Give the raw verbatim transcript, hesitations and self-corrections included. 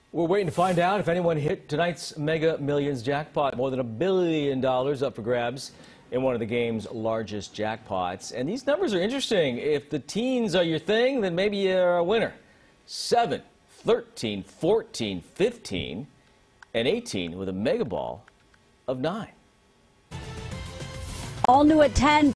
We're waiting to find out if anyone hit tonight's Mega Millions jackpot. More than a billion dollars up for grabs in one of the game's largest jackpots. And these numbers are interesting. If the teens are your thing, then maybe you're a winner. seven, thirteen, fourteen, fifteen, and eighteen with a mega ball of nine. All new at ten.